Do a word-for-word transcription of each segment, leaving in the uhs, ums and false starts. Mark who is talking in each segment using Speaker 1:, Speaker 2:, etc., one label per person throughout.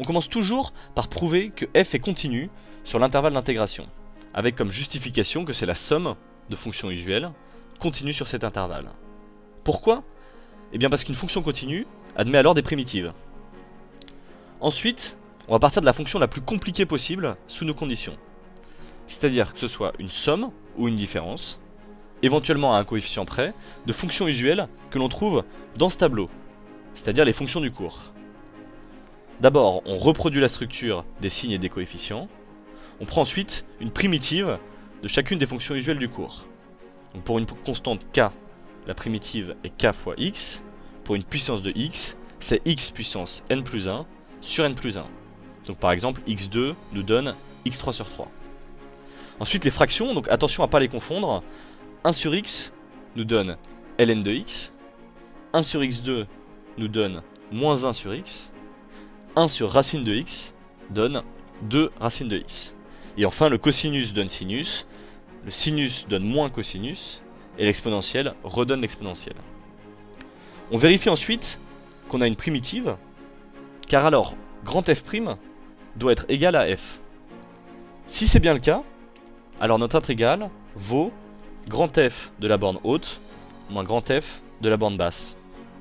Speaker 1: commence toujours par prouver que f est continu sur l'intervalle d'intégration, avec comme justification que c'est la somme de fonctions usuelles continue sur cet intervalle. Pourquoi? Eh bien parce qu'une fonction continue admet alors des primitives. Ensuite, on va partir de la fonction la plus compliquée possible sous nos conditions. C'est-à-dire que ce soit une somme ou une différence, éventuellement à un coefficient près, de fonctions usuelles que l'on trouve dans ce tableau, c'est-à-dire les fonctions du cours. D'abord, on reproduit la structure des signes et des coefficients. On prend ensuite une primitive de chacune des fonctions usuelles du cours. Donc pour une constante k, la primitive est k fois x. Pour une puissance de x, c'est x puissance n plus un sur n plus un. Donc par exemple, x deux nous donne x trois sur trois. Ensuite les fractions, donc attention à ne pas les confondre. un sur x nous donne ln de x. un sur x deux nous donne moins un sur x. un sur racine de x donne deux racines de x. Et enfin le cosinus donne sinus, le sinus donne moins cosinus, et l'exponentielle redonne l'exponentielle. On vérifie ensuite qu'on a une primitive, car alors grand F' doit être égal à f. Si c'est bien le cas, alors notre intégrale vaut grand F de la borne haute moins grand F de la borne basse.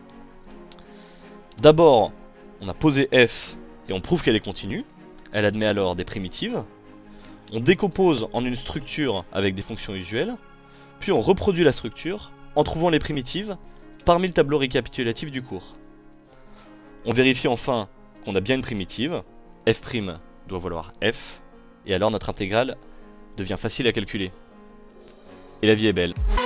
Speaker 1: D'abord, on a posé f et on prouve qu'elle est continue. Elle admet alors des primitives. On décompose en une structure avec des fonctions usuelles. Puis on reproduit la structure en trouvant les primitives parmi le tableau récapitulatif du cours. On vérifie enfin qu'on a bien une primitive. F' doit valoir f. Et alors notre intégrale devient facile à calculer. Et la vie est belle.